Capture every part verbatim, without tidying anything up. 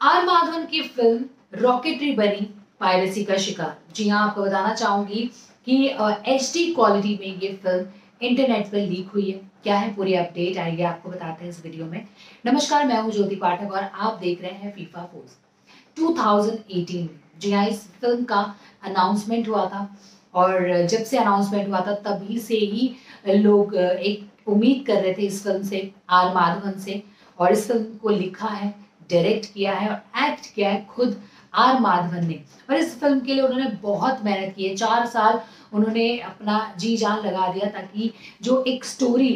Are Madhavan की film rocketry बनी piracy का शिकार। जी हाँ, आपको बताना चाहूंगी कि एच डी क्वालिटी में ये फिल्म इंटरनेट पर लीक हुई है। क्या है पूरी अपडेट, आइए आपको बताते हैं इस वीडियो में। नमस्कार, मैं हूँ ज्योति पाठक और आप देख रहे हैं फीफा फोर्स दो हज़ार अठारह में। जी हाँ, इस फिल्म का अनाउंसमेंट हुआ था और जब से अनाउंसमेंट हुआ था तभी से ही लोग एक उम्मीद कर रहे थे इस फिल्म से, आर माधवन से। और इस फिल्म को लिखा है, डायरेक्ट किया है और एक्ट किया है खुद आर माधवन ने। और इस फिल्म के लिए उन्होंने बहुत मेहनत की है। चार साल उन्होंने अपना जी जान लगा दिया ताकि जो एक स्टोरी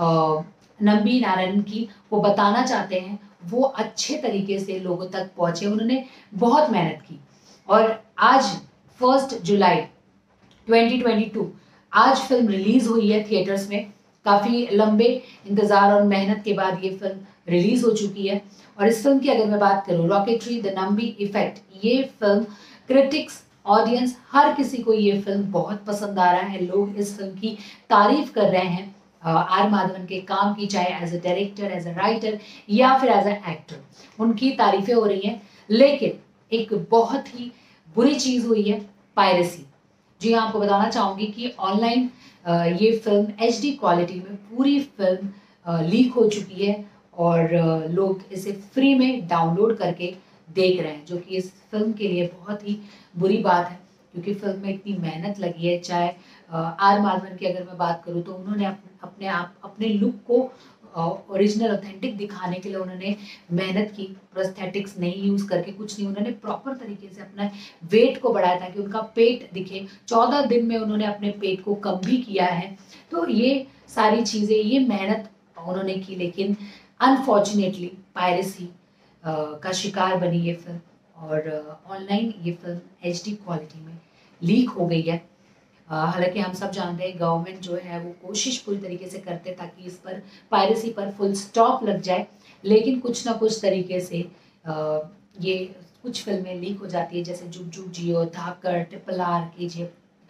नंबी नारायण की वो बताना चाहते हैं वो अच्छे तरीके से लोगों तक पहुंचे। उन्होंने बहुत मेहनत की और आज फर्स्ट जुलाई दो हज़ार बाईस आज फिल्म रिलीज हुई है थिएटर्स में। काफी लंबे इंतजार और मेहनत के बाद ये फिल्म रिलीज हो चुकी है। और इस फिल्म की अगर मैं बात करूं, रॉकेटरी द नंबी इफेक्ट, ये फिल्म क्रिटिक्स, ऑडियंस, हर किसी को ये फिल्म बहुत पसंद आ रहा है। लोग इस फिल्म की तारीफ कर रहे हैं आर माधवन के काम की, चाहे as a director, as a writer या फिर एज ए एक्टर। उनकी तारीफें हो रही हैं। लेकिन एक बहुत ही बुरी चीज हुई है, पायरेसी। जी हाँ, आपको बताना चाहूंगी कि ऑनलाइन ये फिल्म एच डी क्वालिटी में पूरी फिल्म लीक हो चुकी है और लोग इसे फ्री में डाउनलोड करके देख रहे हैं, जो कि इस फिल्म के लिए बहुत ही बुरी बात है क्योंकि फिल्म में इतनी मेहनत लगी है। चाहे आर माधवन की अगर मैं बात करूँ तो उन्होंने अपने आप अपने लुक को ओरिजिनल ऑथेंटिक दिखाने के लिए उन्होंने मेहनत की। प्रोस्थेटिक्स नहीं यूज करके कुछ नहीं, उन्होंने प्रॉपर तरीके से अपना वेट को बढ़ाया ताकि उनका पेट दिखे। चौदह दिन में उन्होंने अपने पेट को कम भी किया है। तो ये सारी चीजें, ये मेहनत उन्होंने की, लेकिन अनफॉर्चुनेटली पायरेसी का शिकार बनी ये फिल्म और ऑनलाइन ये फिल्म एच डी क्वालिटी में लीक हो गई है। हालांकि हम सब जानते हैं गवर्नमेंट जो है वो कोशिश पूरी तरीके से करते हैं ताकि इस पर, पायरेसी पर फुल स्टॉप लग जाए, लेकिन कुछ ना कुछ तरीके से आ, ये कुछ फिल्में लीक हो जाती है, जैसे जुग जुग जियो, धाकड़, ट्रिपल आर, के जी एफ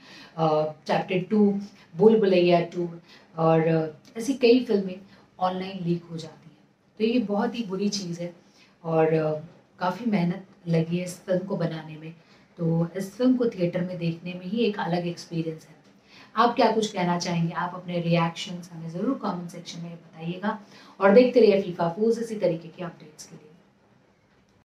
चैप्टर टू, भूल भुलैया टू और ऐसी कई फिल्में ऑनलाइन लीक हो जाती हैं। तो ये बहुत ही बुरी चीज़ है और काफ़ी मेहनत लगी है इस फिल्म को बनाने में। तो इस फिल्म को थिएटर में देखने में ही एक अलग एक्सपीरियंस है। आप क्या कुछ कहना चाहेंगे? आप अपने रिएक्शंस हमें ज़रूर कमेंट सेक्शन में बताइएगा और देखते रहिए फीफा फोर्स इसी तरीके की अपडेट्स के लिए।